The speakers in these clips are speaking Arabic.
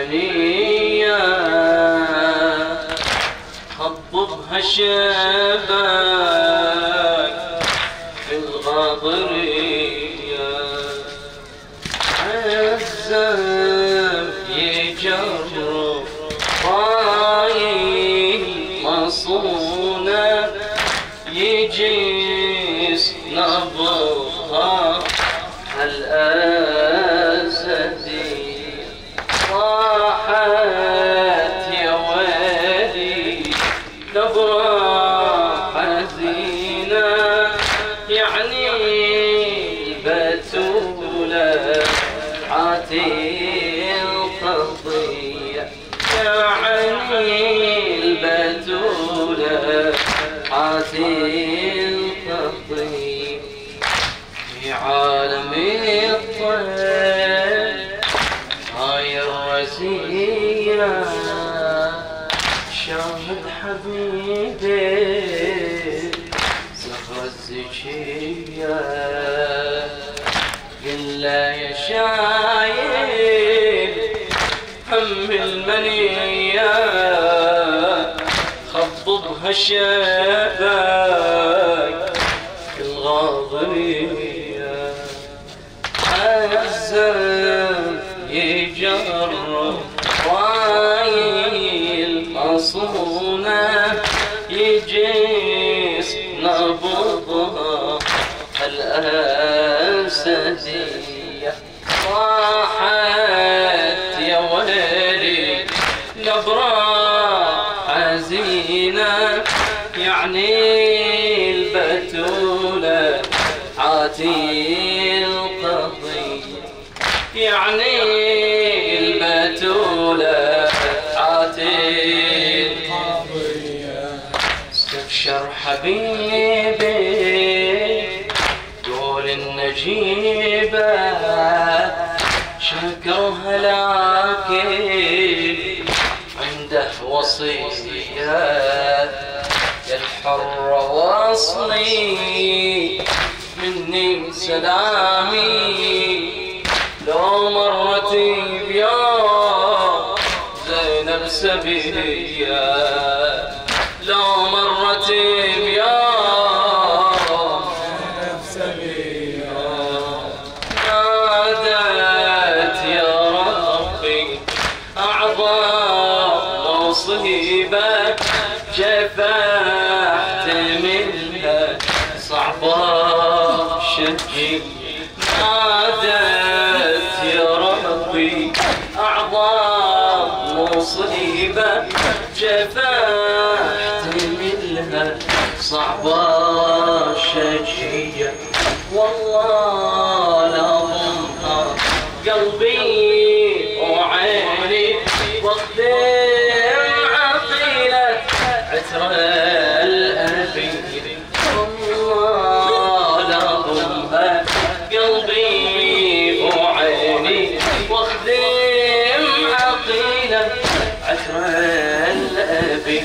المنية خضبها شباك في الغاضرية عزم يجرب طايل مصونة يجيس نبضها الأسدية راحت يا ويلي نبرة حزينة يعني البتولة عاتي القضية يعني البتولة عاتي القضية في عالم الطير هاي الرزية شاهد حبيبي زهرة الزكية قل له يا شايب هم المنية خضبها الشباك الغاضرية عزم يجرب طايل مصونة يجيس نبضها الأسدية راحت يا ويلي نبرة حزينة يعني البتولة عاتي القضية يعني البتولة عاتي القضية استبشر حبيبي قول النجيبة شكرها لكن عنده وصية يا الحر وصلي مني سلامي لو مرتي بيوم زينب سبية لو مرتي بيوم زينب سبية نادت يا ربي أعظم مصيبة جفحت منها صعبة شجي نادت يا ربي أعظم مصيبة جفحت منها صعبة شجية والله لا ضمها قلبي وعيني واخدم عقيلة عترة الأبي والله لا ضمها قلبي وعيني واخدم عقيلة عترة الأبي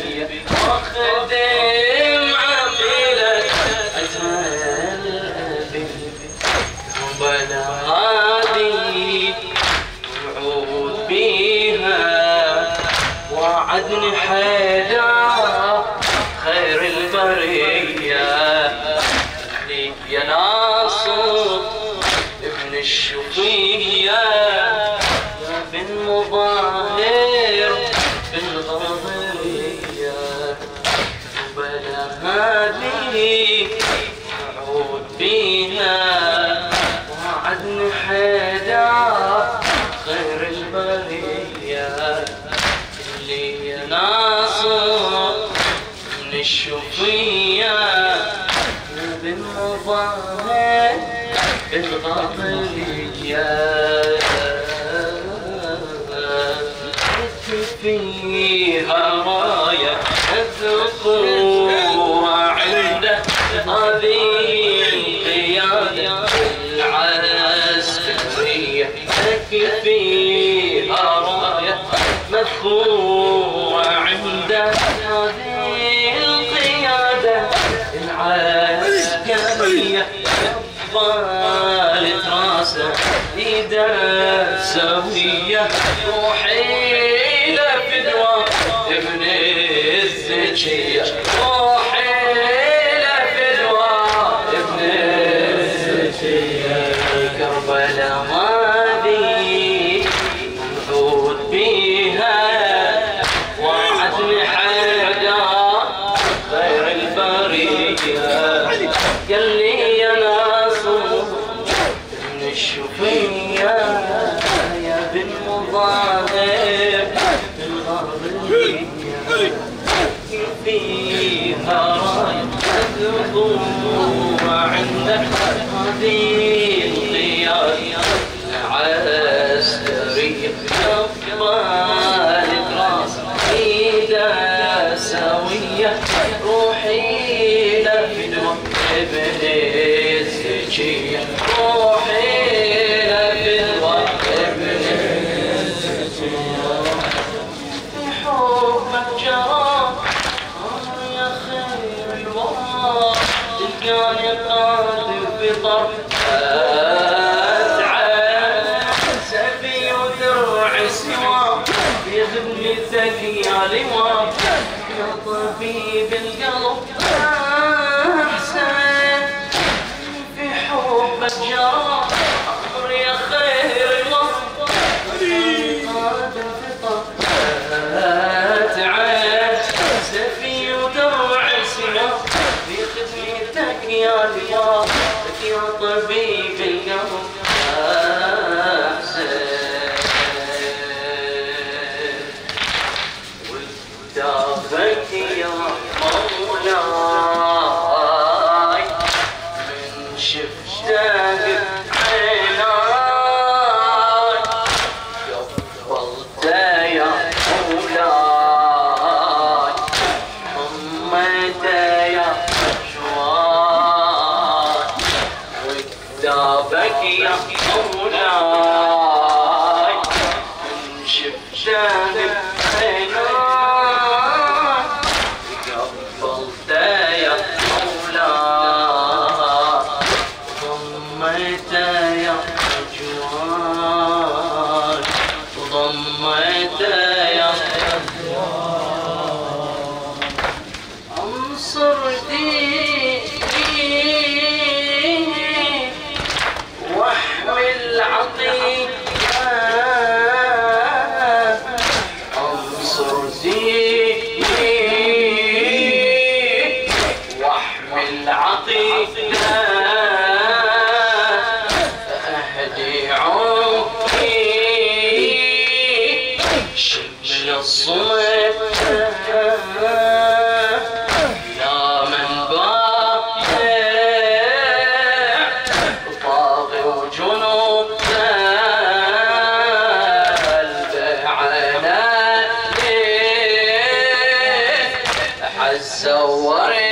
واخدم عقيلة عترة الأبي وبلا هادي وعود بيها وعدني حيدا خير البرية ليك يا ناصر ابن الشفية بن مظاهر بن غاضرية وبلا هادي وعود بينا وعدني حيدا خير البرية اللي يا ناصر من الشفية بن مظاهر الغاضرية فيها راية الذكور عنده هذه القيادة العسكرية فيها راية مذكورة عنده هذه القيادة العسكرية ضالت راسه إيده سوية روحي لفدوى ابن الزكية روحي لفدوى ابن الزكية كربلاء هذه منعود بيها وعزم حدا غير البرية قال لي يا ناصر من الشفية يا بن مظاهر الغربية فيها راية تقوم عندك هذه القيادة العسكرية أقبالك راس إيدا سوية روحي لفدوى ابن الزكية روحي لفدوى ابن الزكية حبك جرى يا خير الورى تلقاني قادر بطرف أتعب سبي ودرع سوا في خدمتك يا لواء يا طبيب القلب أحسن في حبك جرى يا خير الورى قادر بطرف سفي ودرع سوا في خدمتك يا لواء يا طبيب القلب أحسن ودافك يا مولاي من شفتك عيناي قبلت يا مولاي ضميت يا جواد وكتابك يا مولاي من شفتك عيناي قبلت يا مولاي ضميت يا جواد ضميت يا انصر ديني واحمل عقيدة انصر ديني واحمل عقيدة اهدي عمري شمل الصمت يا من بايع طاغي وجنوب قلبه على حز ورد